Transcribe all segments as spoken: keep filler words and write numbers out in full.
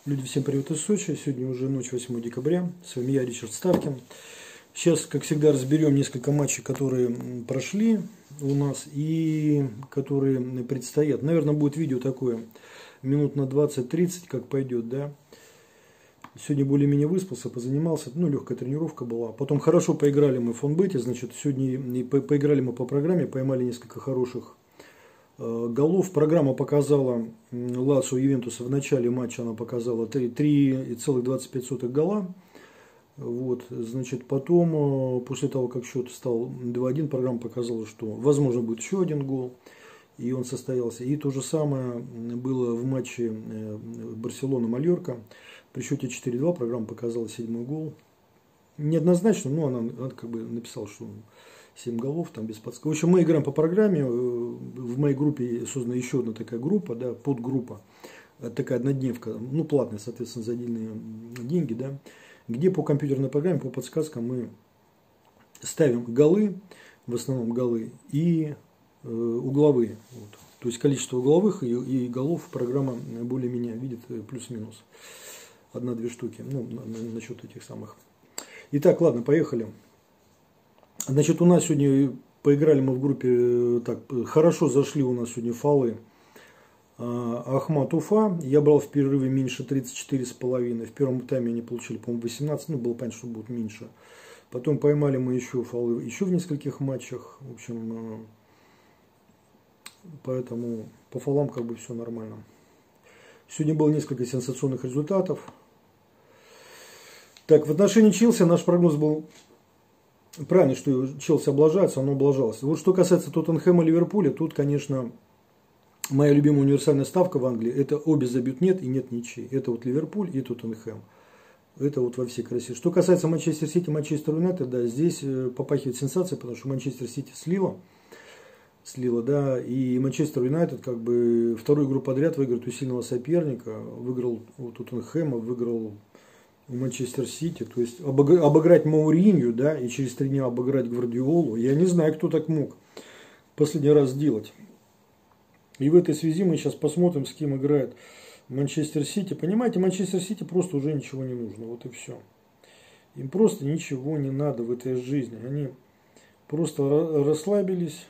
Люди, всем привет из Сочи. Сегодня уже ночь восьмого декабря. С вами я, Ричард Ставкин. Сейчас, как всегда, разберем несколько матчей, которые прошли у нас и которые предстоят. Наверное, будет видео такое минут на двадцать-тридцать, как пойдет, да. Сегодня более-менее выспался, позанимался, ну, легкая тренировка была. Потом хорошо поиграли мы в фонбете, значит, сегодня по поиграли мы по программе, поймали несколько хороших голов. Программа показала Лацио Ювентуса в начале матча, она показала три целых двадцать пять сотых гола. Вот, значит, потом, после того, как счет стал два-один, программа показала, что возможно будет еще один гол, и он состоялся. И то же самое было в матче Барселона-Мальорка. При счете четыре-два программа показала седьмой гол. Неоднозначно, но она, она как бы написала, что семь голов, там без подсказки. В общем, мы играем по программе. В моей группе создана еще одна такая группа, да, подгруппа, такая однодневка, ну, платная, соответственно, за отдельные деньги, да, где по компьютерной программе, по подсказкам мы ставим голы, в основном голы, и э, угловые. Вот. То есть количество угловых и, и голов программа более-менее видит плюс-минус. Одна-две штуки, ну, насчет этих самых. Итак, ладно, поехали. Значит, у нас сегодня поиграли мы в группе, так, хорошо зашли у нас сегодня фолы Ахмат Уфа. Я брал в перерыве меньше тридцать четыре с половиной. В первом тайме они получили, по-моему, восемнадцать, ну, было понятно, что будет меньше. Потом поймали мы еще фолы еще в нескольких матчах. В общем, поэтому по фолам как бы все нормально. Сегодня было несколько сенсационных результатов. Так, в отношении Челси наш прогноз был правильный, что Челси облажается, оно облажалось. Вот что касается Тоттенхэма и Ливерпуля, тут, конечно, моя любимая универсальная ставка в Англии, это обе забьют нет и нет ничьи. Это вот Ливерпуль и Тоттенхэм. Это вот во всей красе. Что касается Манчестер Сити, Манчестер Юнайтед, да, здесь попахивает сенсация, потому что Манчестер Сити слила, слила, да, и Манчестер Юнайтед как бы вторую игру подряд выиграет у сильного соперника, выиграл у Тоттенхэма, выиграл у Манчестер Сити, то есть обыграть Мауринью, да, и через три дня обыграть Гвардиолу, я не знаю, кто так мог последний раз сделать. И в этой связи мы сейчас посмотрим, с кем играет Манчестер Сити. Понимаете, Манчестер Сити просто уже ничего не нужно, вот и все. Им просто ничего не надо в этой жизни, они просто расслабились.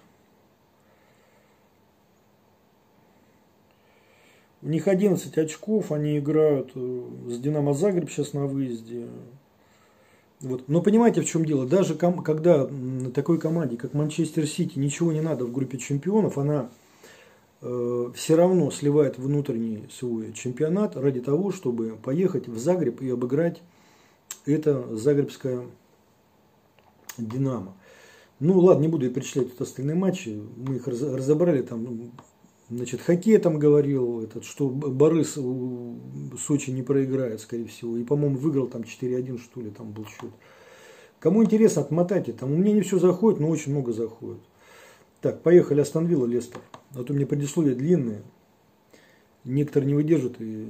У них одиннадцать очков, они играют с Динамо Загреб сейчас на выезде. Вот. Но понимаете, в чем дело? Даже ком когда такой команде, как Манчестер Сити, ничего не надо в группе чемпионов, она э, все равно сливает внутренний свой чемпионат ради того, чтобы поехать в Загреб и обыграть это загребское Динамо. Ну ладно, не буду я перечислять тут остальные матчи, мы их разобрали там. Значит, хоккей там говорил, этот, что Борис Сочи не проиграет, скорее всего. И, по-моему, выиграл там четыре-один, что ли, там был счет. Кому интересно, отмотайте. Там у меня не все заходит, но очень много заходит. Так, поехали. Астон Вилла, Лестер. А то у меня предисловия длинные. Некоторые не выдержат. И...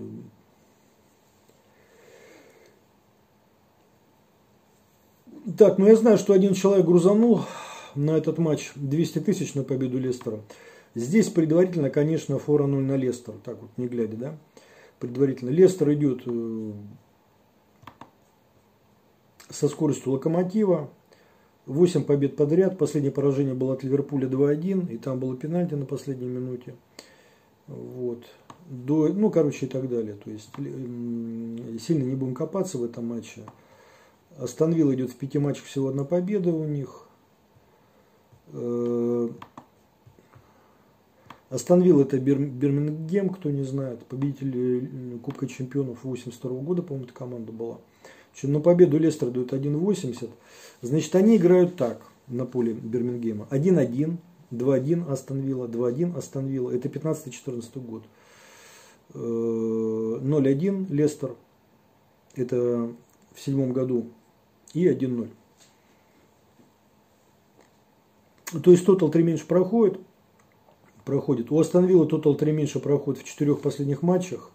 Так, ну я знаю, что один человек грузанул на этот матч двести тысяч на победу Лестера. Здесь предварительно, конечно, фора ноль на Лестер, так вот не глядя, да, предварительно. Лестер идет со скоростью Локомотива, восемь побед подряд, последнее поражение было от Ливерпуля два-один, и там было пенальти на последней минуте, вот, до, ну, короче, и так далее, то есть, сильно не будем копаться в этом матче. Астон Вилла идет в пяти матчах, всего одна победа у них. Астон Вилла это Бирмингем, кто не знает, победитель Кубка Чемпионов восемьдесят второго года, по-моему, эта команда была. На победу Лестер дают один восемьдесят. Значит, они играют так на поле Бирмингема. один-один, два-один Астон Вилла, два-один Астон Вилла. Это пятнадцатый-четырнадцатый год. ноль-один Лестер. Это в седьмом году. И один-ноль. То есть тотал три меньше проходит. проходит. У Астон Виллы тотал три меньше проходит в четырех последних матчах.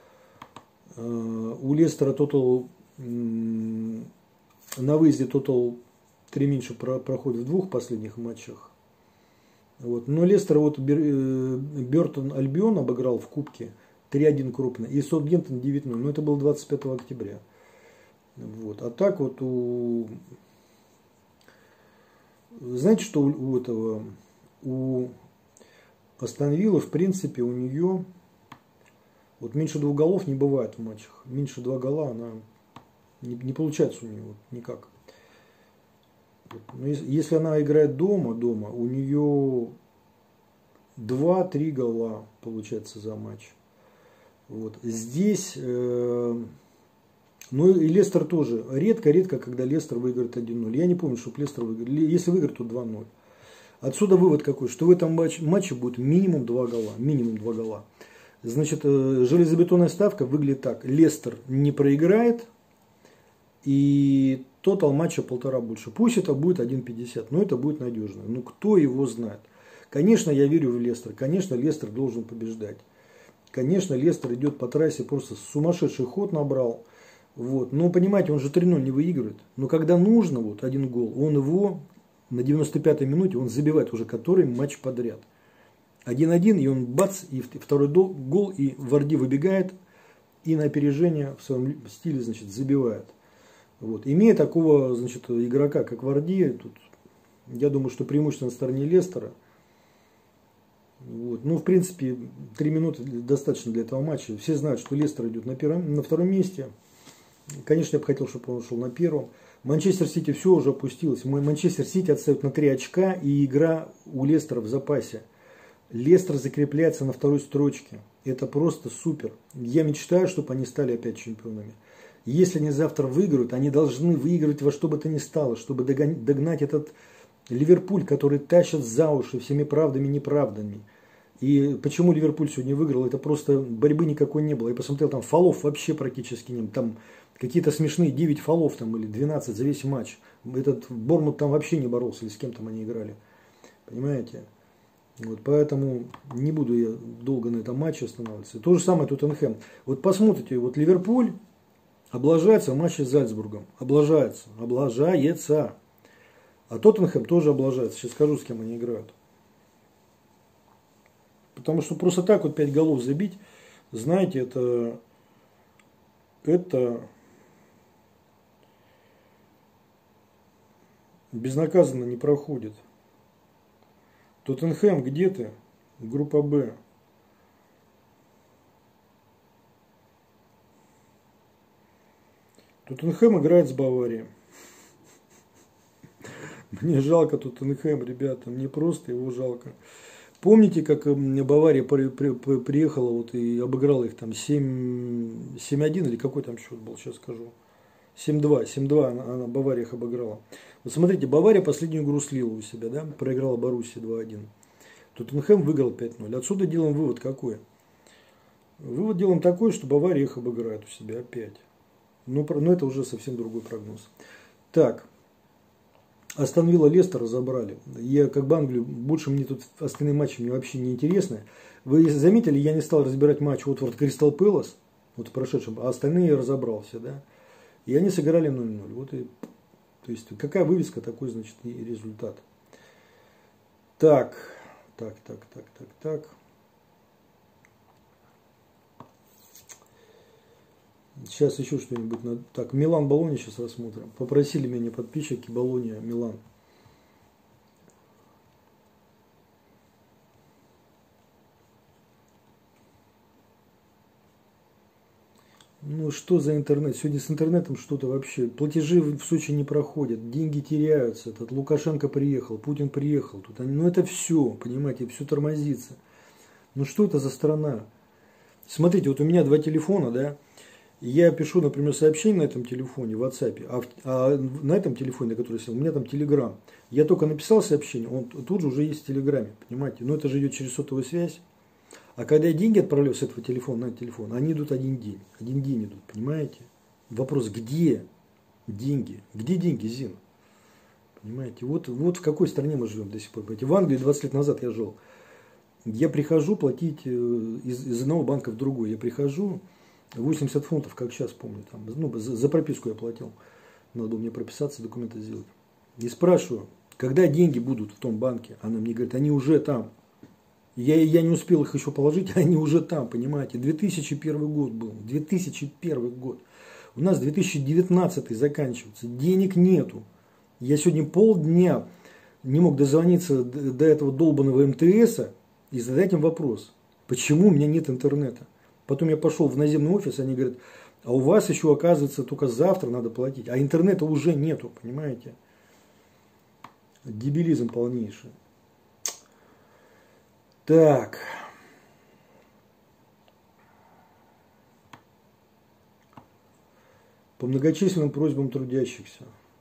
У Лестера тотал на выезде тотал три меньше проходит в двух последних матчах. Вот. Но Лестер вот Бертон Альбион обыграл в Кубке три один крупно. И Саутгемптон девять ноль. Но это было двадцать пятого октября. Вот. А так вот у... Знаете, что у, у этого... У Астон Виллы, в принципе, у нее... Вот меньше двух голов не бывает в матчах. Меньше два гола она... Не, не получается у нее вот, никак. Вот. Но если, если она играет дома, дома, у нее два-три гола получается за матч. Вот. Здесь, э, ну и Лестер тоже. Редко-редко, когда Лестер выиграет один ноль. Я не помню, чтобы Лестер выиграл. Если выиграет, то два ноль. Отсюда вывод какой, что в этом матче, матче будет минимум два гола. Минимум два гола. Значит, э, железобетонная ставка выглядит так. Лестер не проиграет. И тотал матча полтора больше. Пусть это будет один пятьдесят, но это будет надежно. Ну кто его знает. Конечно, я верю в Лестер. Конечно, Лестер должен побеждать. Конечно, Лестер идет по трассе, просто сумасшедший ход набрал. Вот. Но понимаете, он же три ноль не выигрывает. Но когда нужно вот один гол, он его на девяносто пятой минуте он забивает уже который матч подряд. один один, и он бац, и второй гол, и Варди выбегает, и на опережение в своем стиле, значит, забивает. Вот. Имея такого, значит, игрока, как Варди, тут, я думаю, что преимущество на стороне Лестера. Вот. Ну, в принципе, три минуты достаточно для этого матча. Все знают, что Лестер идет на, первом, на втором месте. Конечно, я бы хотел, чтобы он шел на первом. Манчестер Сити все уже опустилось. Манчестер Сити отстает на три очка, и игра у Лестера в запасе. Лестер закрепляется на второй строчке. Это просто супер. Я мечтаю, чтобы они стали опять чемпионами. Если они завтра выиграют, они должны выиграть во что бы то ни стало, чтобы догнать этот Ливерпуль, который тащит за уши всеми правдами и неправдами. И почему Ливерпуль сегодня выиграл, это просто борьбы никакой не было. Я посмотрел, там фолов вообще практически нет. Там какие-то смешные девять фолов там, или двенадцать за весь матч. Этот Борнмут там вообще не боролся, или с кем там они играли. Понимаете? Вот поэтому не буду я долго на этом матче останавливаться. То же самое Тоттенхэм. Вот посмотрите, вот Ливерпуль облажается в матче с Зальцбургом. Облажается. Облажается. А Тоттенхэм тоже облажается. Сейчас скажу, с кем они играют. Потому что просто так вот пять голов забить, знаете, это, это безнаказанно не проходит. Тоттенхэм, где ты? Группа Б. Тоттенхэм играет с Баварией. Мне жалко Тоттенхэм, ребята, мне просто его жалко. Помните, как Бавария при, при, при, приехала вот и обыграла их там семь один или какой там счет был, сейчас скажу. семь два, семь два она, она Бавария их обыграла. Вот смотрите, Бавария последнюю игру слила у себя, да, проиграла Боруссии два один. Тоттенхэм выиграл пять ноль. Отсюда делаем вывод какой? Вывод делаем такой, что Бавария их обыграет у себя опять. Но, но это уже совсем другой прогноз. Так. Астон Вилла Лестер разобрали. Я как бы Англию, больше мне тут остальные матчи мне вообще не интересны. Вы заметили, я не стал разбирать матч Уотфорд Кристал Пэлас, вот в прошедшем, а остальные я разобрал все, да. И они сыграли ноль ноль. Вот и, то есть, какая вывеска, такой, значит, и результат. Так, так, так, так, так, так. Сейчас еще что-нибудь. Так, Милан Болония сейчас рассмотрим. Попросили меня подписчики Болония Милан. Ну что за интернет? Сегодня с интернетом что-то вообще. Платежи в Сочи не проходят, деньги теряются. Этот Лукашенко приехал, Путин приехал. Тут они, ну это все, понимаете, все тормозится. Ну что это за страна? Смотрите, вот у меня два телефона, да. Я пишу, например, сообщение на этом телефоне, в WhatsApp, а, в, а на этом телефоне, на который я сел, у меня там Telegram. Я только написал сообщение, он тут же уже есть в Телеграме, понимаете? Но это же идет через сотовую связь. А когда я деньги отправляю с этого телефона на этот телефон, они идут один день. Один день идут, понимаете? Вопрос, где деньги? Где деньги, Зин? Понимаете? Вот, вот в какой стране мы живем до сих пор. Понимаете? В Англии двадцать лет назад я жил. Я прихожу платить из, из одного банка в другой. Я прихожу... восемьдесят фунтов, как сейчас помню, там, ну, за, за прописку я платил. Надо было мне прописаться, документы сделать. И спрашиваю, когда деньги будут в том банке? Она мне говорит, они уже там. Я, я не успел их еще положить, а они уже там, понимаете. две тысячи первый год был, две тысячи первый год. У нас две тысячи девятнадцатый заканчивается, денег нету. Я сегодня полдня не мог дозвониться до этого долбанного эм тэ эса и задать им вопрос, почему у меня нет интернета. Потом я пошел в наземный офис, они говорят, а у вас еще, оказывается, только завтра надо платить, а интернета уже нету, понимаете. Дебилизм полнейший. Так. По многочисленным просьбам трудящихся.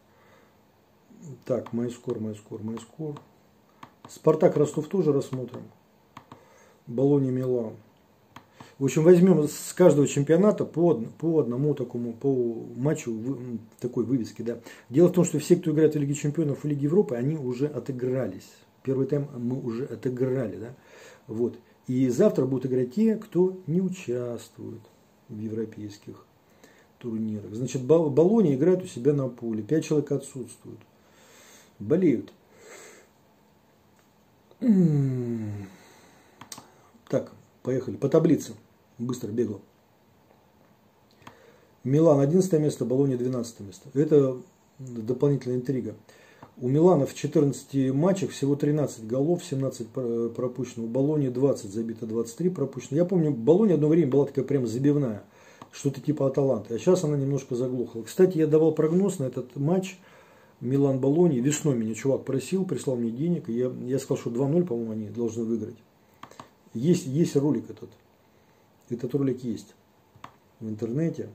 Так, Майскор, Майскор, Майскор. Спартак Ростов тоже рассмотрим. Болонья Милан. В общем, возьмем с каждого чемпионата по, по одному такому, по матчу в, такой вывески. Да. Дело в том, что все, кто играет в Лиге Чемпионов и Лиге Европы, они уже отыгрались. Первый тайм мы уже отыграли. Да. Вот. И завтра будут играть те, кто не участвует в европейских турнирах. Значит, Болонья играет у себя на поле. Пять человек отсутствуют. Болеют. Так, поехали. По таблице. Быстро бегал. Милан одиннадцатое место, Болонья двенадцатое место. Это дополнительная интрига. У Милана в четырнадцати матчах всего тринадцать голов, семнадцать пропущено. У Болоньи двадцать, забито двадцать три пропущено. Я помню, Болонья одно время была такая прям забивная. Что-то типа Аталанты. А сейчас она немножко заглохла. Кстати, я давал прогноз на этот матч Милан-Болонья. Весной меня чувак просил, прислал мне денег. И я, я сказал, что два ноль, по-моему, они должны выиграть. Есть, есть ролик этот. Этот ролик есть в интернете.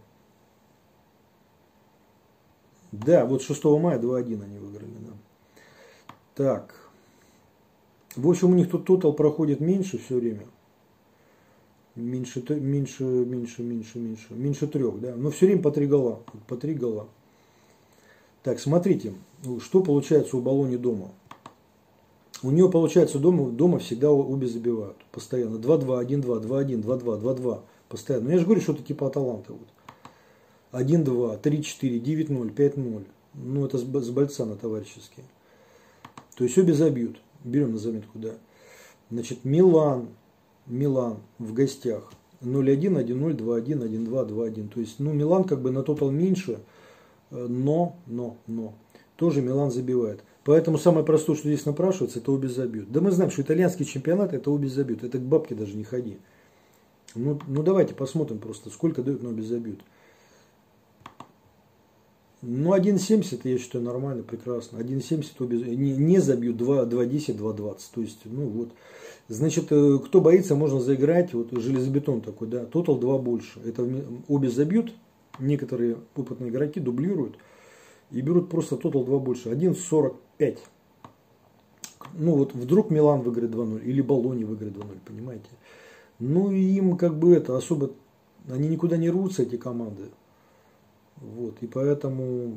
Да, вот шестого мая два один они выиграли. Да. Так. В общем, у них тут тотал проходит меньше все время. Меньше, меньше, меньше, меньше, меньше. Меньше трех, да. Но все время по три гола. По три гола. Так, смотрите, что получается у Болоньи дома. У нее получается дома, дома всегда обе забивают. Постоянно. два-два, один-два, два-один, два-два, два-два. Постоянно. Но я же говорю, что-то типа Аталанты. Вот. один-два, три-четыре, девять ноль, пять ноль. Ну, это с Бальцана товарищеские. То есть обе забьют. Берем на заметку, да. Значит, Милан. Милан в гостях. ноль один, один ноль, два один, один два, два один. То есть, ну, Милан как бы на тотал меньше. Но, но, но. Тоже Милан забивает. Поэтому самое простое, что здесь напрашивается, это обе забьют. Да мы знаем, что итальянский чемпионат это обе забьют. Это к бабке даже не ходи. Ну, ну давайте посмотрим просто, сколько дают на обе забьют. Ну один семьдесят я считаю нормально, прекрасно. один семьдесят обе не, не забьют, два десять, два двадцать. То есть, ну вот. Значит, кто боится, можно заиграть. Вот железобетон такой, да. Тотал два больше. Это обе забьют. Некоторые опытные игроки дублируют. И берут просто тотал два больше. один сорок пять. Ну вот вдруг Милан выиграет два ноль. Или Болонья выиграет два ноль, понимаете. Ну и им как бы это особо... Они никуда не рвутся, эти команды. Вот. И поэтому...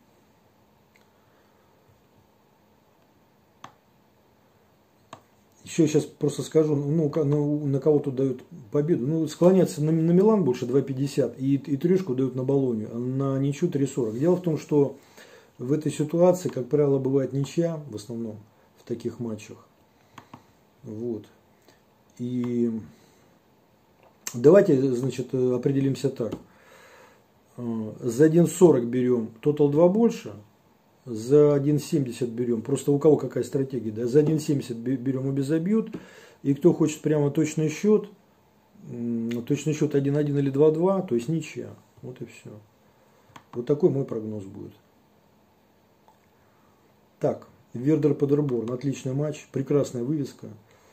Еще я сейчас просто скажу, ну, на, на кого тут дают победу. Ну, склоняться на, на Милан больше два пятьдесят и, и трешку дают на Болонью, а на ничью три сорок. Дело в том, что в этой ситуации, как правило, бывает ничья в основном в таких матчах. Вот. И давайте, значит, определимся так. За один сорок берем тотал два больше. За один семьдесят берем, просто у кого какая стратегия, да, за один семьдесят берем обе забьют, и кто хочет прямо точный счет, точный счет один один или два два, то есть ничья, вот и все. Вот такой мой прогноз будет. Так, Вердер Падерборн, отличный матч, прекрасная вывеска.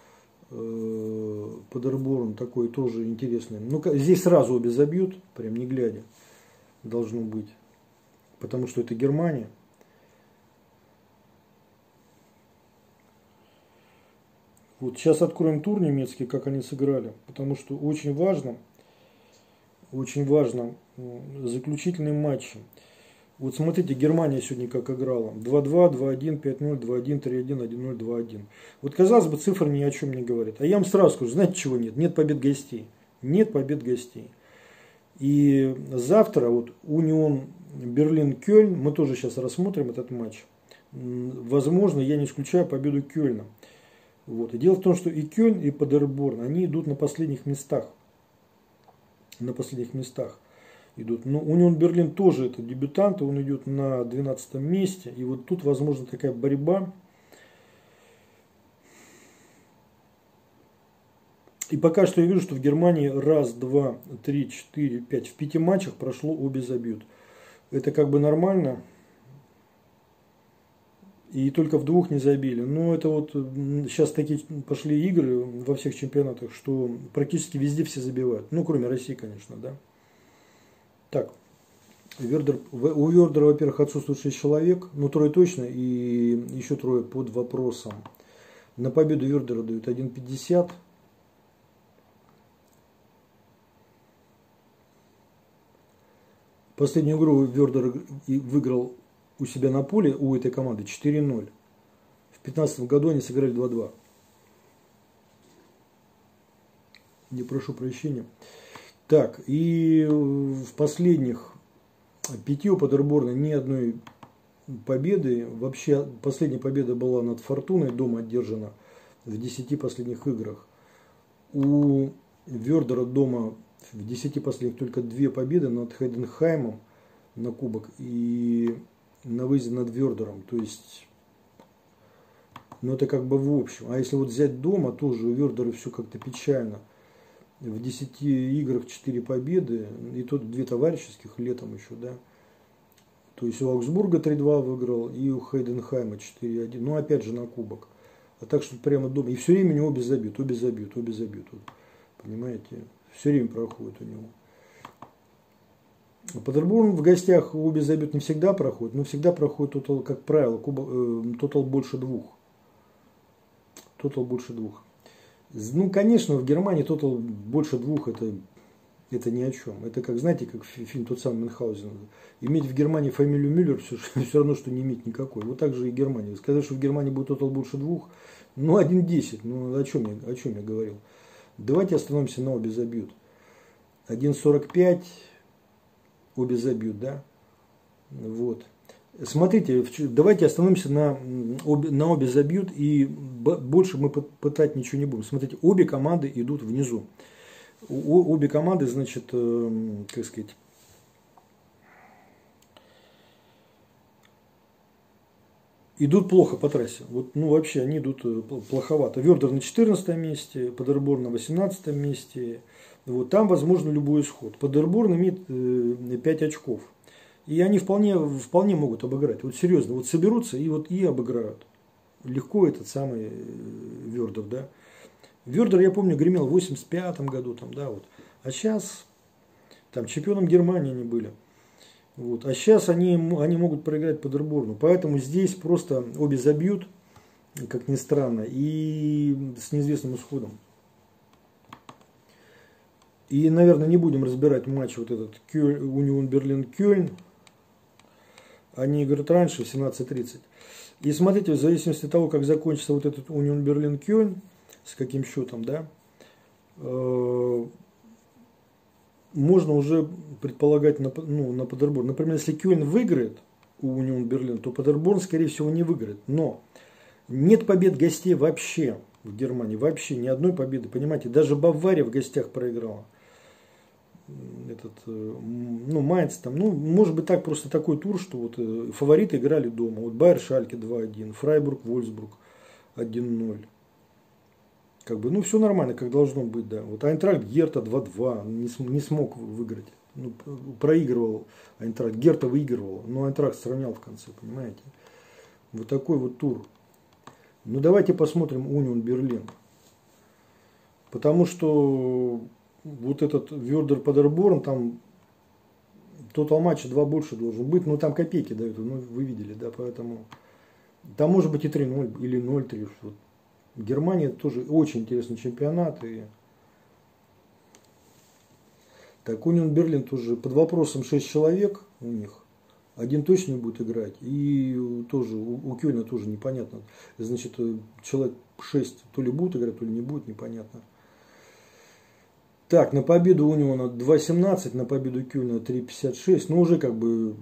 Падерборн такой тоже интересный. Ну, здесь сразу обе забьют, прям не глядя, должно быть, потому что это Германия. Вот сейчас откроем тур немецкий, как они сыграли, потому что очень важно, очень важно заключительные матчи. Вот смотрите, Германия сегодня как играла. два-два, два-один, пять ноль, два-один, три-один, один ноль, два-один. Вот казалось бы, цифры ни о чем не говорят. А я вам сразу скажу, знаете чего нет? Нет побед гостей. Нет побед гостей. И завтра вот Унион Берлин-Кёльн, мы тоже сейчас рассмотрим этот матч. Возможно, я не исключаю победу Кёльна. Вот. И дело в том, что и Кёльн, и Падерборн, они идут на последних местах. На последних местах идут. Но Унион Берлин тоже это дебютант, он идет на двенадцатом месте. И вот тут возможна такая борьба. И пока что я вижу, что в Германии раз, два, три, четыре, пять. В пяти матчах прошло обе забьют. Это как бы нормально. И только в двух не забили. Но это вот сейчас такие пошли игры во всех чемпионатах, что практически везде все забивают. Ну, кроме России, конечно, да. Так. Вердер, у Вердера, во-первых, отсутствует шесть человек. Ну, трое точно. И еще трое под вопросом. На победу Вердера дают один пятьдесят. Последнюю игру Вердер выиграл у себя на поле, у этой команды, четыре ноль. В две тысячи пятнадцатом году они сыграли два-два. Не прошу прощения. Так, и в последних пяти у Падерборна ни одной победы. Вообще, последняя победа была над Фортуной, дома одержана в десяти последних играх. У Вердера дома в десяти последних только две победы над Хайденхаймом на кубок и на выезде над Вердером. То есть, ну это как бы в общем. А если вот взять дома, тоже у Вердера все как-то печально. В десяти играх четыре победы, и тут две товарищеских летом еще, да. То есть у Аугсбурга три-два выиграл, и у Хайденхайма четыре-один. Ну опять же на кубок. А так что прямо дома. И все время у него обе забьют, обе забьют, обе забьют. Вот, понимаете? Все время проходит у него. Падерборн в гостях обе забьют не всегда проходит, но всегда проходит тотал, как правило, куба, э, тотал больше двух. Тотал больше двух. Ну, конечно, в Германии тотал больше двух это, это ни о чем. Это как, знаете, как фильм тот самый Мюнхгаузен. Иметь в Германии фамилию Мюллер все, все равно, что не иметь никакой. Вот так же и Германия. Сказать, что в Германии будет тотал больше двух, ну, один десять. Ну, о чем я, о чем я говорил. Давайте остановимся на обе забьют. один сорок пять, обе забьют, да? Вот. Смотрите, давайте остановимся на обе, на обе забьют, и больше мы пытать ничего не будем. Смотрите, обе команды идут внизу. Обе команды, значит, как сказать, идут плохо по трассе. Вот, ну, вообще, они идут плоховато. Вердер на четырнадцатом месте, Падерборн на восемнадцатом месте. Вот, там возможно любой исход. Падерборн имеет пять очков. И они вполне, вполне могут обыграть. Вот серьезно, вот соберутся и, вот, и обыграют. Легко этот самый Вердер, да. Вердер, я помню, гремел в восемьдесят пятом году, там, да, вот. А сейчас, там, чемпионом Германии они были. Вот. А сейчас они, они могут проиграть Падерборну. Поэтому здесь просто обе забьют, как ни странно, и с неизвестным исходом. И, наверное, не будем разбирать матч вот этот Унион Берлин-Кёльн. Они играют раньше, в семнадцать тридцать. И смотрите, в зависимости от того, как закончится вот этот Унион Берлин-Кёльн, с каким счетом, да, э, можно уже предполагать на, ну, на Падерборн. Например, если Кёльн выиграет у Унион Берлин, то Падерборн, скорее всего, не выиграет. Но нет побед гостей вообще в Германии. Вообще ни одной победы. Понимаете, даже Бавария в гостях проиграла. Этот, ну, Майнц там, ну, может быть, так просто такой тур, что вот фавориты играли дома. Вот Байер Шальке два-один, Фрайбург, Вольсбург один ноль. Как бы, ну, все нормально, как должно быть, да. Вот Айнтрахт Герта два-два, не, не смог выиграть. Ну, проигрывал Айнтрахт, Герта выигрывал, но Айнтрахт сравнял в конце, понимаете. Вот такой вот тур. Ну, давайте посмотрим Унион Берлин. Потому что вот этот Вердер Падерборн, там тотал матча два больше должен быть, но там копейки дают, ну, вы видели, да, поэтому там может быть и три ноль или ноль три. Вот. Германия тоже очень интересный чемпионат. И... Так, Унион Берлин тоже под вопросом шесть человек у них. Один точно не будет играть. И тоже у, у Кёльна тоже непонятно. Значит, человек шесть то ли будет играть, то ли не будет, непонятно. Так, на победу Униона два семнадцать, на победу Кёльна три пятьдесят шесть. Ну, уже как бы,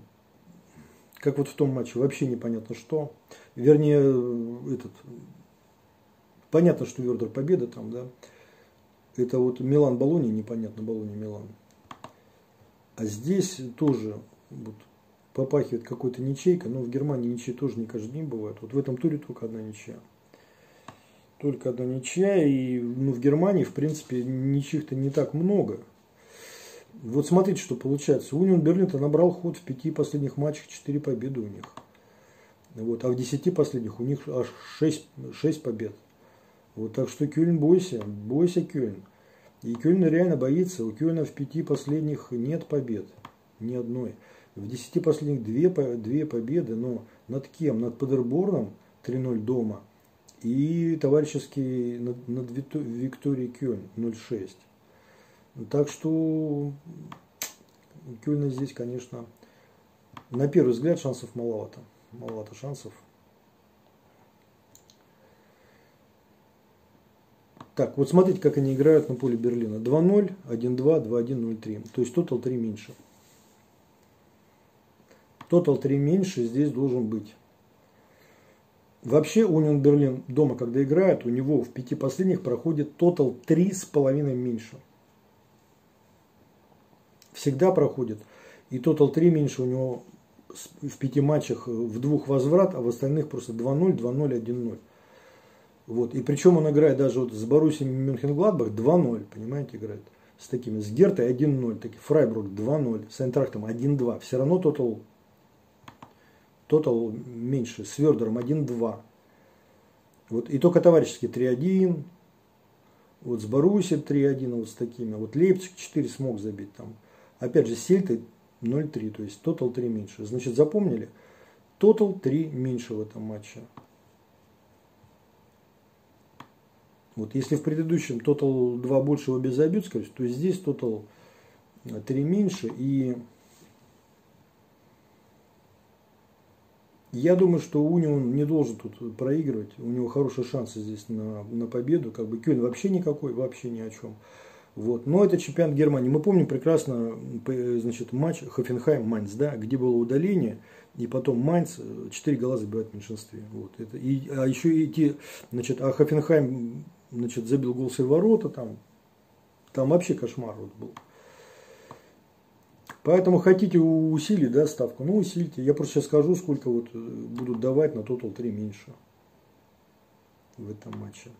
как вот в том матче, вообще непонятно что. Вернее, этот... Понятно, что Вердер победа там, да. Это вот Милан-Болонья, непонятно, Болонья-Милан. А здесь тоже вот, попахивает какой-то ничейка, но в Германии ничьи тоже не каждый день бывает. Вот в этом туре только одна ничья. Только одна ничья, и ну, в Германии, в принципе, ничьих-то не так много. Вот смотрите, что получается. Унион Берлин-то набрал ход в пяти последних матчах, четыре победы у них. Вот, а в десяти последних у них аж шесть, шесть побед. Вот, так что Кёльн, бойся, бойся Кёльн. И Кёльн реально боится. У Кёльна в пяти последних нет побед, ни одной. В десяти последних две, две победы, но над кем? Над Падерборном три ноль дома и товарищеский над, над Викторией Кёльн ноль шесть. Так что у Кёльна здесь, конечно, на первый взгляд шансов маловато. Маловато шансов. Так, вот смотрите, как они играют на поле Берлина. два ноль, один два, два один, ноль три. То есть тотал три меньше. Тотал три меньше здесь должен быть. Вообще Унион Берлин дома, когда играет, у него в пяти последних проходит тотал три с половиной меньше. Всегда проходит. И тотал три меньше у него в пяти матчах в двух возврат, а в остальных просто два ноль, два ноль, один ноль. Вот. И причем он играет даже вот с Боруссией Мюнхен-Гладбах два ноль, понимаете, играет. С такими, с Гертой один ноль, таки Фрайбург два ноль, с Айнтрахтом один два. Все равно тотал, тотал меньше, с Вердером один два. Вот. И только товарищеские три один, вот с Боруссией три один, вот с такими. Вот Лейпциг четыре смог забить там. Опять же, Сельты ноль три, то есть тотал три меньше. Значит, запомнили? Тотал три меньше в этом матче. Вот, если в предыдущем тотал два больше его без забьют, то здесь тотал три меньше. И я думаю, что Унион не должен тут проигрывать. У него хорошие шансы здесь на, на победу. Как бы Кёльн вообще никакой, вообще ни о чем. Вот. Но это чемпионат Германии. Мы помним прекрасно, значит, матч Хофенхайм-Майнц, да, где было удаление, и потом Майнц четыре гола забивает в меньшинстве. Вот. Это, и, а еще идти, значит, а Хофенхайм, значит, забил гол с ворота, там, там вообще кошмар вот был. Поэтому хотите усилить, да, ставку, ну усильте. Я просто сейчас скажу, сколько вот будут давать на тотал три меньше в этом матче.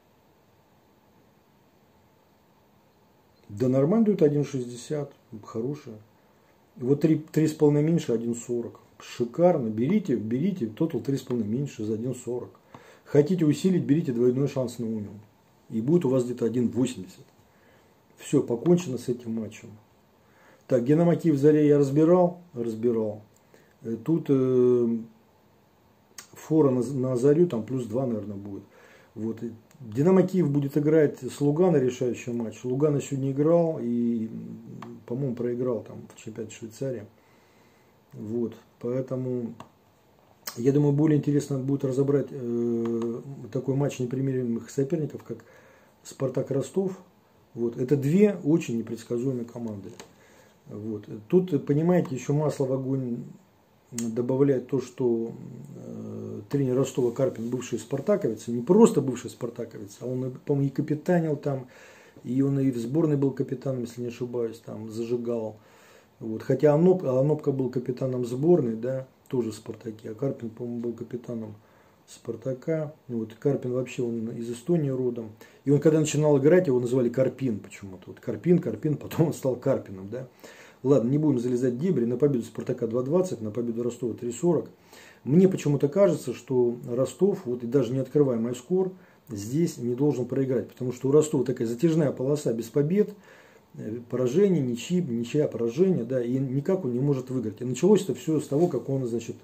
Да нормально дают один шестьдесят, хорошая. Вот три с половиной меньше, один сорок. Шикарно, берите, берите, тотал три с половиной меньше за один сорок. Хотите усилить, берите двойной шанс на Унион. И будет у вас где-то один восемьдесят. Все, покончено с этим матчем. Так, Динамо Киев Заря я разбирал, разбирал. Тут э, фора на, на Зарю, там плюс два, наверное, будет. Вот. Динамо Киев будет играть с Лугано решающий матч. Лугано сегодня играл и, по-моему, проиграл там в чемпионате Швейцарии. Вот. Поэтому, я думаю, более интересно будет разобрать э, такой матч непримиримых соперников, как Спартак Ростов. Вот. Это две очень непредсказуемые команды. Вот. Тут, понимаете, еще масло в огонь добавляет то, что э, тренер Ростова Карпин, бывший спартаковец, не просто бывший спартаковец, а он, по-моему, и капитанил там, и он и в сборной был капитаном, если не ошибаюсь, там зажигал. Вот. Хотя Аноп, Анопка был капитаном сборной, да, тоже в Спартаке, а Карпин, по-моему, был капитаном Спартака. Вот. Карпин вообще он из Эстонии родом. И он, когда начинал играть, его называли Карпин почему-то. Вот Карпин, Карпин, потом он стал Карпином, да. Ладно, не будем залезать в дебри. На победу Спартака два двадцать, на победу Ростова три сорок. Мне почему-то кажется, что Ростов, вот и даже не открывая мой скор, здесь не должен проиграть. Потому что у Ростова такая затяжная полоса без побед, поражение, ничьи, ничья, поражение, да, и никак он не может выиграть. И началось это все с того, как он, значит,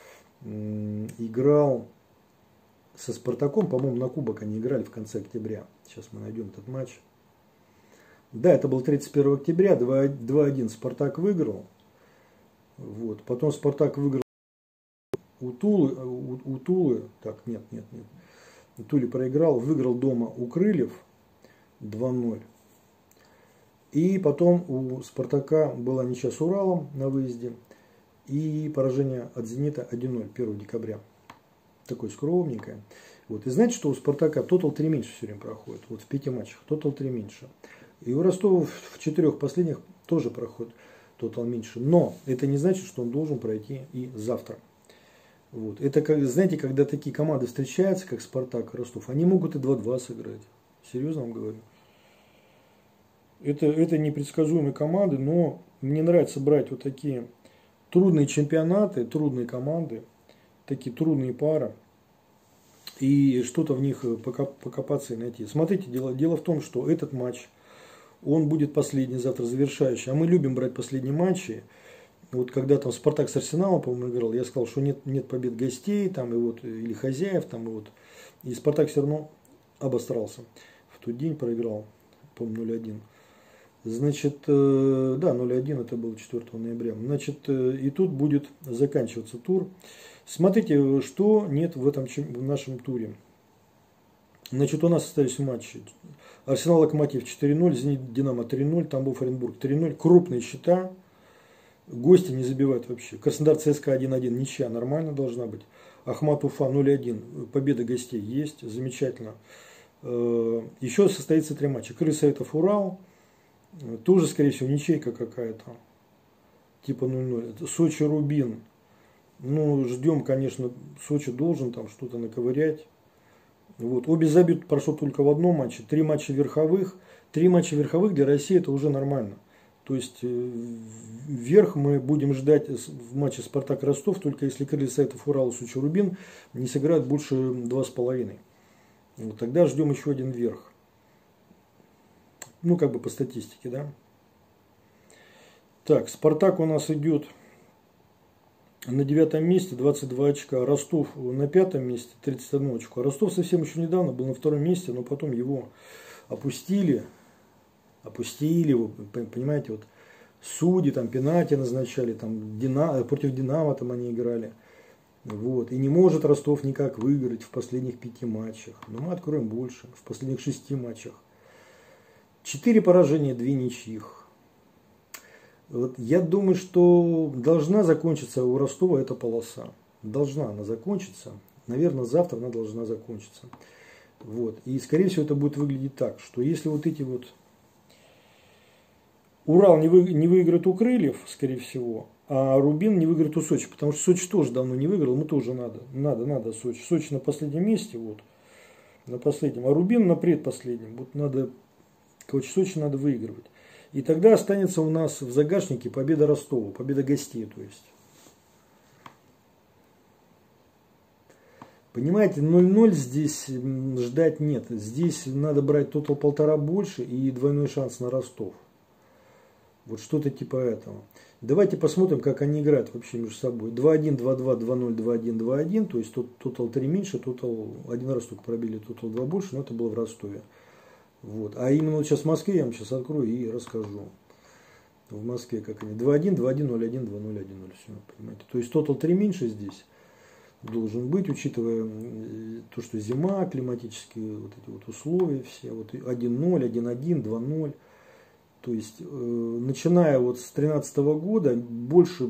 играл со Спартаком, по-моему, на кубок они играли в конце октября. Сейчас мы найдем этот матч. Да, это был тридцать первого октября, два один Спартак выиграл. Вот. Потом Спартак выиграл у Тулы, у, у Тулы, так, нет, нет, нет. У Тулы проиграл, выиграл дома у Крыльев два ноль. И потом у Спартака была ничья с Уралом на выезде. И поражение от Зенита один ноль первого декабря. Такое скромненькое. Вот. И знаете, что у Спартака тотал три меньше все время проходит. Вот в пяти матчах тотал три меньше. И у Ростова в четырех последних тоже проходит тотал меньше. Но это не значит, что он должен пройти и завтра. Вот. Это, как, знаете, когда такие команды встречаются, как Спартак и Ростов, они могут и два-два сыграть. Серьезно вам говорю. Это, это непредсказуемые команды, но мне нравится брать вот такие трудные чемпионаты, трудные команды, такие трудные пары, и что-то в них покопаться и найти. Смотрите, дело, дело в том, что этот матч, он будет последний, завтра завершающий. А мы любим брать последние матчи. Вот когда там Спартак с Арсеналом, по-моему, играл, я сказал, что нет, нет побед гостей, там, и вот, или хозяев, там, и вот. И Спартак все равно обосрался. В тот день проиграл, по-моему, ноль один. Значит, э, да, ноль один, это было четвёртого ноября. Значит, э, и тут будет заканчиваться тур. Смотрите, что нет в этом в нашем туре. Значит, у нас остались матчи. Арсенал Локомотив четыре ноль, Зенит Динамо три ноль, Тамбов Оренбург три ноль. Крупные счета. Гости не забивают вообще. Краснодар ЦСКА один один, ничья нормально должна быть. Ахмат Уфа ноль один, победа гостей есть, замечательно. Еще состоится три матча. Крылья Советов Урал, тоже, скорее всего, ничейка какая-то, типа ноль ноль. Сочи Рубин, ну, ждем, конечно, Сочи должен там что-то наковырять. Вот. Обе забиты прошло только в одном матче. Три матча верховых. Три матча верховых для России это уже нормально. То есть вверх мы будем ждать в матче Спартак-Ростов, только если Крылья Советов Урал и Сочи Рубин не сыграют больше два с половиной. Вот тогда ждем еще один верх. Ну, как бы по статистике, да. Так, Спартак у нас идет на девятом месте, двадцать два очка. Ростов на пятом месте, тридцать одно очко. Ростов совсем еще недавно был на втором месте, но потом его опустили. Опустили его, понимаете, вот судьи, там пенальти назначали, там Динамо, против Динамо там они играли. Вот. И не может Ростов никак выиграть в последних пяти матчах. Но мы откроем больше, в последних шести матчах. Четыре поражения, две ничьих. Вот я думаю, что должна закончиться у Ростова эта полоса. Должна она закончиться. Наверное, завтра она должна закончиться. Вот. И скорее всего это будет выглядеть так, что если вот эти вот Урал не, вы, не выиграет у Крыльев, скорее всего, а Рубин не выиграет у Сочи, потому что Сочи тоже давно не выиграл, ему тоже надо, надо, надо Сочи. Сочи на последнем месте, вот, на последнем, а Рубин на предпоследнем. Вот надо, короче, Сочи надо выигрывать. И тогда останется у нас в загашнике победа Ростова, победа гостей, то есть. Понимаете, ноль ноль здесь ждать нет. Здесь надо брать тотал полтора больше и двойной шанс на Ростов. Вот что-то типа этого. Давайте посмотрим, как они играют вообще между собой. два один, два два, два ноль, два один, два один. То есть тут тотал три меньше, тотал один раз только пробили, тотал два больше, но это было в Ростове. Вот. А именно вот сейчас в Москве я вам сейчас открою и расскажу. В Москве как они. два один, два один, ноль один, два ноль, один ноль. Все, понимаете. То есть тотал три меньше здесь должен быть, учитывая то, что зима, климатические вот эти вот условия все. Вот один ноль, один один, два ноль. То есть, э, начиная вот с тринадцатого года, больше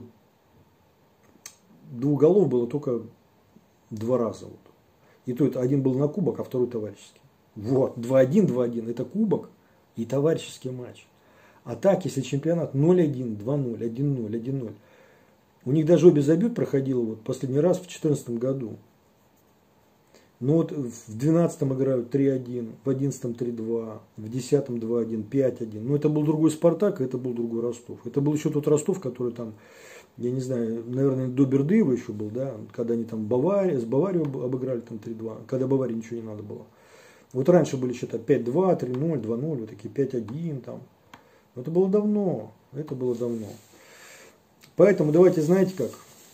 двух голов было только два раза. Вот. И то это один был на кубок, а второй товарищеский. Вот, два один, два один, это кубок и товарищеский матч. А так, если чемпионат ноль один, два ноль, один ноль, один ноль. У них даже обе забьют проходило вот последний раз в две тысячи четырнадцатом году. Ну вот в двенадцатом играют три один, в одиннадцатом три два, в десятом два один, пять один. Но это был другой Спартак, а это был другой Ростов. Это был еще тот Ростов, который там, я не знаю, наверное, до Бердыева еще был, да, когда они там Бавария, с Баварией обыграли там три два, когда Баварии ничего не надо было. Вот раньше были счета пять два, три ноль, два ноль, вот такие пять один там. Но это было давно, это было давно. Поэтому давайте, знаете как,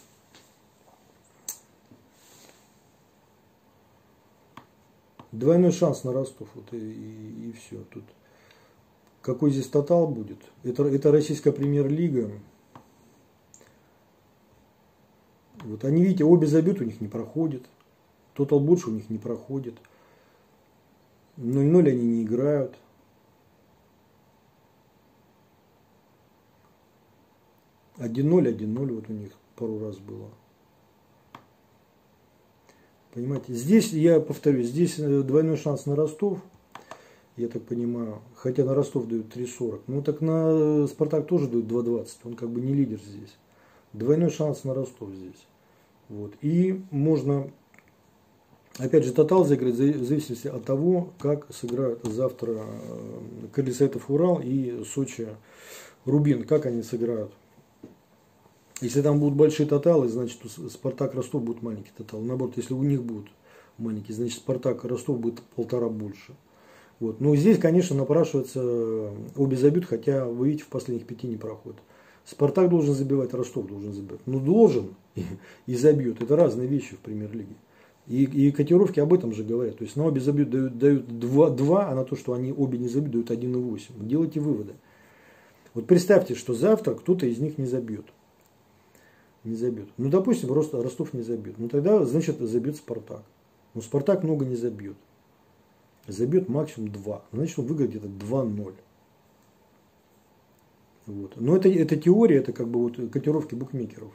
двойной шанс на Ростов, вот и, и, и все. Тут какой здесь тотал будет? Это, это российская премьер-лига. Вот они, видите, обе забьют у них не проходит. Тотал больше у них не проходит. ноль ноль они не играют. один ноль, один ноль вот у них пару раз было. Понимаете, здесь, я повторюсь, здесь двойной шанс на Ростов, я так понимаю, хотя на Ростов дают три сорок, ну так на Спартак тоже дают два двадцать, он как бы не лидер здесь. Двойной шанс на Ростов здесь. Вот. И можно, опять же, тотал заиграть в зависимости от того, как сыграют завтра Калисаитов Урал и Сочи Рубин, как они сыграют. Если там будут большие тоталы, значит Спартак Ростов будет маленький тотал. Наоборот, если у них будут маленькие, значит Спартак Ростов будет полтора больше. Вот. Но здесь, конечно, напрашивается обе забьют, хотя вы видите, в последних пяти не проходит. Спартак должен забивать, Ростов должен забивать. Ну должен и, и забьет. Это разные вещи в премьер-лиге. И, и котировки об этом же говорят. То есть на обе забьют дают, дают два, а на то, что они обе не забьют, дают один и восемь. Делайте выводы. Вот представьте, что завтра кто-то из них не забьет. Не забьет. Ну, допустим, просто Ростов не забьет. Ну, тогда, значит, забьет Спартак. Но Спартак много не забьет. Забьет максимум два. Значит, он выиграет где-то два ноль. Вот. Но это, это теория, это как бы вот котировки букмекеров.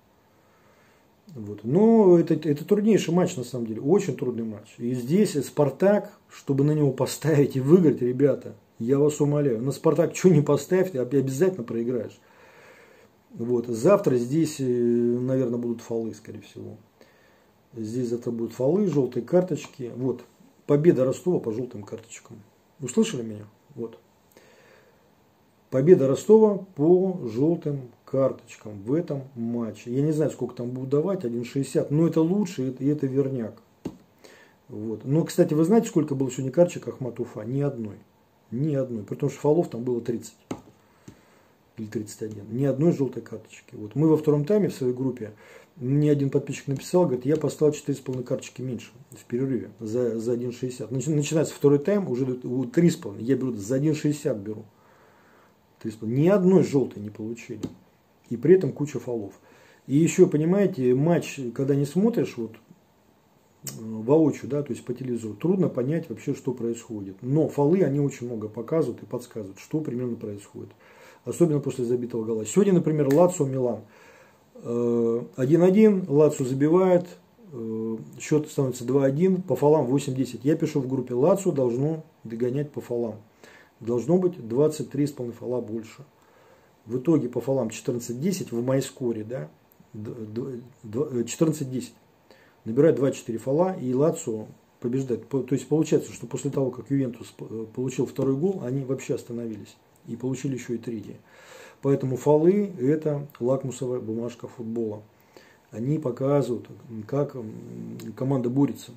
Вот. Но это, это труднейший матч, на самом деле. Очень трудный матч. И здесь Спартак, чтобы на него поставить и выиграть, ребята, я вас умоляю, на Спартак что не поставь, ты обязательно проиграешь. Вот. Завтра здесь, наверное, будут фолы, скорее всего. Здесь завтра будут фолы, желтые карточки. Вот. Победа Ростова по желтым карточкам. Услышали меня? Вот. Победа Ростова по желтым карточкам в этом матче. Я не знаю, сколько там будут давать, один шестьдесят. Но это лучше, и это верняк. Вот. Но, кстати, вы знаете, сколько было сегодня карточек Ахмат Уфа? Ни одной. Ни одной. Потому что фолов там было тридцать. Или тридцать один. Ни одной желтой карточки. Вот. Мы во втором тайме в своей группе, мне один подписчик написал, говорит, я поставил четыре с половиной карточки меньше в перерыве за, за один шестьдесят. Начинается второй тайм, уже три с половиной. Я беру за один шестьдесят беру. Ни одной желтой не получили. И при этом куча фолов. И еще, понимаете, матч, когда не смотришь вот, воочию, да, то есть по телевизору, трудно понять вообще, что происходит. Но фолы, они очень много показывают и подсказывают, что примерно происходит. Особенно после забитого гола. Сегодня, например, Лацио Милан. один один, Лацио забивает, счет становится два один, по фолам восемь десять. Я пишу в группе, Лацио должно догонять по фолам. Должно быть двадцать три с половиной фола больше. В итоге по фолам четырнадцать десять в майскоре, да, четырнадцать десять. Набирает двадцать четыре фола, и Лацио побеждает. То есть получается, что после того, как Ювентус получил второй гол, они вообще остановились. И получили еще и третий. Поэтому фолы – это лакмусовая бумажка футбола. Они показывают, как команда борется.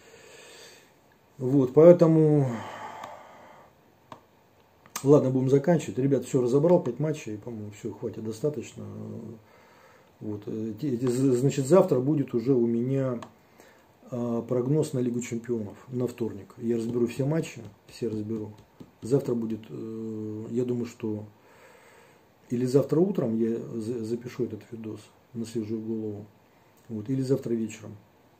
Вот, поэтому... Ладно, будем заканчивать. Ребят, все разобрал, пять матчей, по-моему, все, хватит, достаточно. Вот. Значит, завтра будет уже у меня прогноз на Лигу Чемпионов на вторник. Я разберу все матчи, все разберу. Завтра будет, я думаю, что или завтра утром я запишу этот видос на свежую голову, вот, или завтра вечером.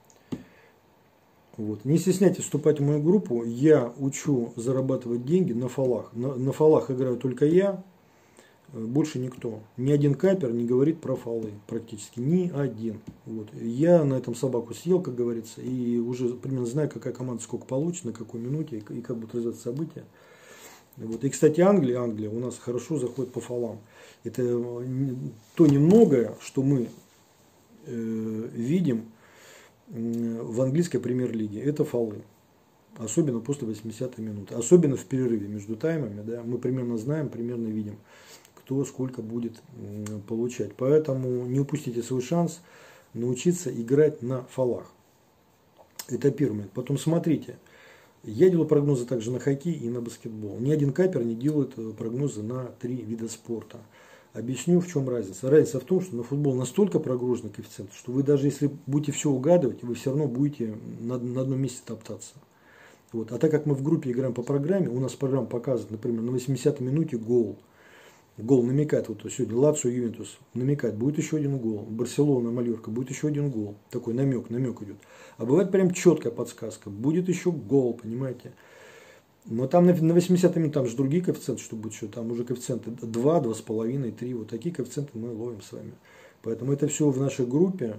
Вот. Не стесняйтесь вступать в мою группу. Я учу зарабатывать деньги на фолах. На, на фолах играю только я, больше никто. Ни один капер не говорит про фолы практически. Ни один. Вот. Я на этом собаку съел, как говорится, и уже примерно знаю, какая команда сколько получит, на какой минуте и как будут развиваться события. Вот. И, кстати, Англия, Англия у нас хорошо заходит по фолам. Это то немногое, что мы э, видим в английской премьер-лиге, это фолы. Особенно после восьмидесятой минуты. Особенно в перерыве между таймами. Да, мы примерно знаем, примерно видим, кто сколько будет получать. Поэтому не упустите свой шанс научиться играть на фолах. Это первый момент. Потом смотрите. Я делаю прогнозы также на хоккей и на баскетбол. Ни один капер не делает прогнозы на три вида спорта. Объясню, в чем разница. Разница в том, что на футбол настолько прогруженный коэффициент, что вы даже если будете все угадывать, вы все равно будете на, на одном месте топтаться. Вот. А так как мы в группе играем по программе, у нас программа показывает, например, на восьмидесятой минуте гол. Гол намекает, вот сегодня Лацио Ювентус намекает, будет еще один гол. Барселона, Мальорка, будет еще один гол. Такой намек, намек идет. А бывает прям четкая подсказка, будет еще гол, понимаете. Но там на восьмидесятой минуте, там же другие коэффициенты, что будет еще, там уже коэффициенты два, два с половиной, три, вот такие коэффициенты мы ловим с вами. Поэтому это все в нашей группе,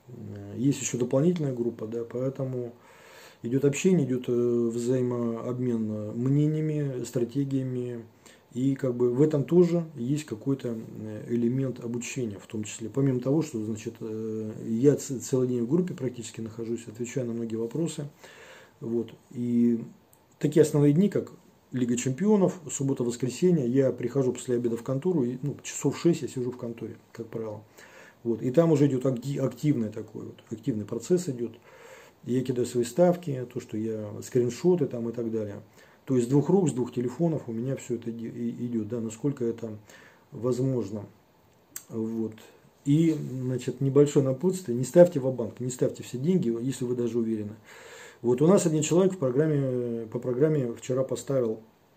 Есть еще дополнительная группа, да, поэтому идет общение, идет взаимообмен мнениями, стратегиями. И как бы в этом тоже есть какой-то элемент обучения, в том числе. Помимо того, что, значит, я целый день в группе практически нахожусь, отвечаю на многие вопросы. Вот. И такие основные дни, как Лига чемпионов, суббота-воскресенье, я прихожу после обеда в контору, и, ну, часов шесть я сижу в конторе, как правило. Вот. И там уже идет активный такой вот, активный процесс идет. Я кидаю свои ставки, то, что я скриншоты там и так далее. То есть с двух рук, с двух телефонов у меня все это идет, да, насколько это возможно. Вот. И, значит, небольшое напутствие, не ставьте ва-банк, не ставьте все деньги, если вы даже уверены. Вот у нас один человек в программе, по программе вчера поставил,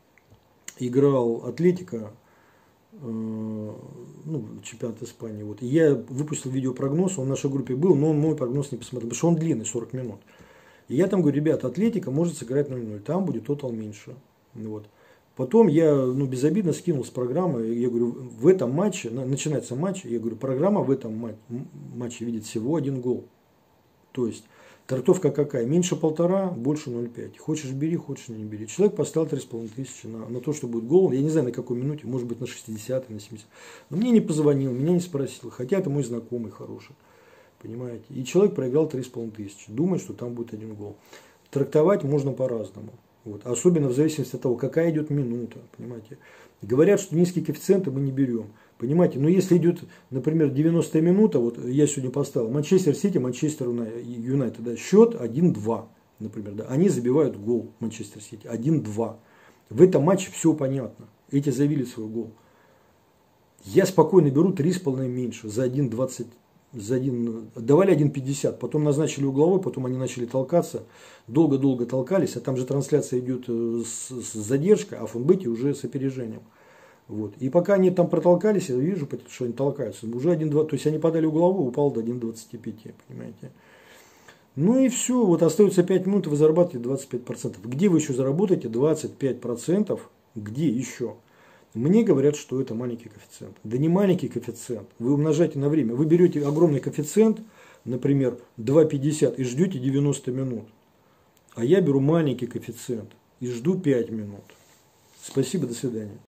играл Атлетико, э, ну, чемпионат Испании. Вот. И я выпустил видеопрогноз, он в нашей группе был, но он мой прогноз не посмотрел, потому что он длинный, сорок минут. И я там говорю, ребята, Атлетико может сыграть ноль ноль, там будет тотал меньше. Вот. Потом я, ну, безобидно скинул с программы, я говорю, в этом матче, начинается матч, я говорю, программа в этом матче видит всего один гол. То есть, трактовка какая? Меньше полтора, больше ноль пять. Хочешь бери, хочешь не бери. Человек поставил три с половиной тысячи на, на то, что будет гол. Я не знаю, на какой минуте, может быть, на шестидесятой, на семидесятой. Но мне не позвонил, меня не спросил, хотя это мой знакомый хороший. Понимаете? И человек проиграл три с половиной тысячи. Думает, что там будет один гол. Трактовать можно по-разному. Вот. Особенно в зависимости от того, какая идет минута. Понимаете? Говорят, что низкие коэффициенты мы не берем. Понимаете? Но если идет, например, девяностая минута, вот я сегодня поставил Манчестер Сити, Манчестер Юнайтед, да, счет один-два, например. Да, они забивают гол Манчестер Сити. один-два. В этом матче все понятно. Эти забили свой гол. Я спокойно беру три с половиной меньше за один двадцать. За один, давали один пятьдесят, потом назначили угловой, потом они начали толкаться, долго-долго толкались, а там же трансляция идет с, с задержкой, а в фонбете уже с опережением. Вот. И пока они там протолкались, я вижу, что они толкаются. Уже один два, то есть они подали угловой, упал до один двадцать пять, понимаете. Ну и все, вот остается пять минут, и вы зарабатываете двадцать пять процентов. Где вы еще заработаете двадцать пять процентов? Где еще? Мне говорят, что это маленький коэффициент. Да не маленький коэффициент. Вы умножаете на время. Вы берете огромный коэффициент, например, два пятьдесят, и ждете девяносто минут. А я беру маленький коэффициент и жду пять минут. Спасибо, до свидания.